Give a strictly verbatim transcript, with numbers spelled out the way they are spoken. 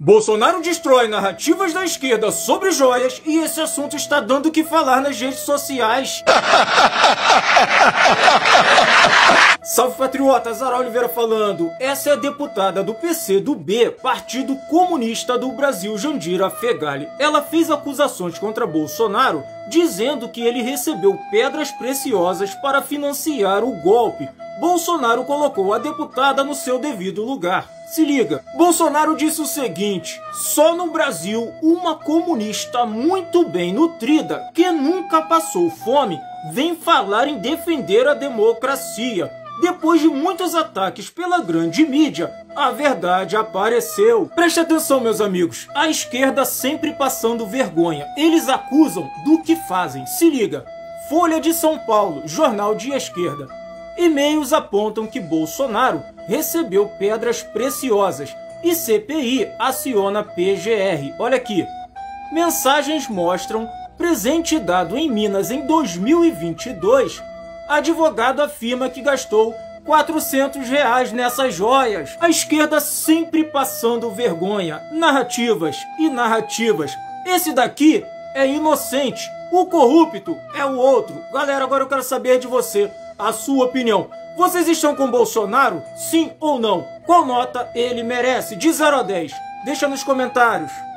Bolsonaro destrói narrativas da esquerda sobre joias e esse assunto está dando o que falar nas redes sociais. Salve patriotas, Zara Oliveira falando. Essa é a deputada do P C do B, Partido Comunista do Brasil, Jandira Fegali. Ela fez acusações contra Bolsonaro, dizendo que ele recebeu pedras preciosas para financiar o golpe. Bolsonaro colocou a deputada no seu devido lugar. Se liga, Bolsonaro disse o seguinte: só no Brasil uma comunista muito bem nutrida, que nunca passou fome, vem falar em defender a democracia. Depois de muitos ataques pela grande mídia, a verdade apareceu. Preste atenção, meus amigos, a esquerda sempre passando vergonha. Eles acusam do que fazem. Se liga, Folha de São Paulo, jornal de esquerda. E-mails apontam que Bolsonaro recebeu pedras preciosas e C P I aciona P G R. Olha aqui. Mensagens mostram presente dado em Minas em dois mil e vinte e dois. Advogado afirma que gastou quatrocentos reais nessas joias. A esquerda sempre passando vergonha. Narrativas e narrativas. Esse daqui é inocente. O corrupto é o outro. Galera, agora eu quero saber de você. A sua opinião. Vocês estão com Bolsonaro? Sim ou não? Qual nota ele merece? De zero a dez. Deixa nos comentários.